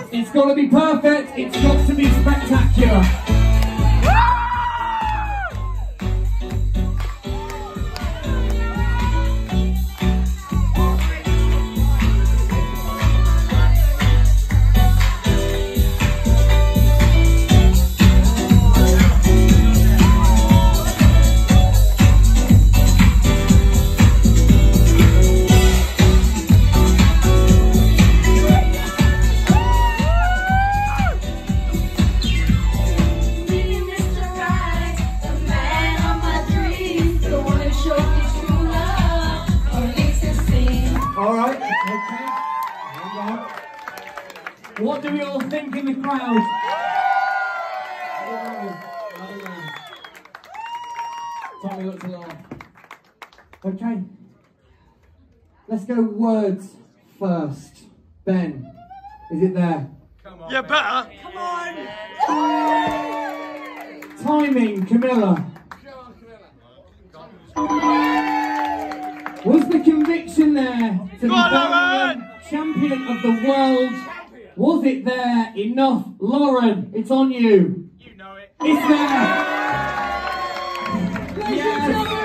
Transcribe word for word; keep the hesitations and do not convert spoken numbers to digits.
It's got to be perfect. It's got to be spectacular. What do we all think in the crowd? I don't know. I don't know. Tommy looks a lot. Okay. Let's go words first. Ben, is it there? Come on. You better. Come on. Timing, Camilla. Was the conviction there to be the champion of the world? Was it there enough? Lauren, it's on you. You know it. It's there. Yes.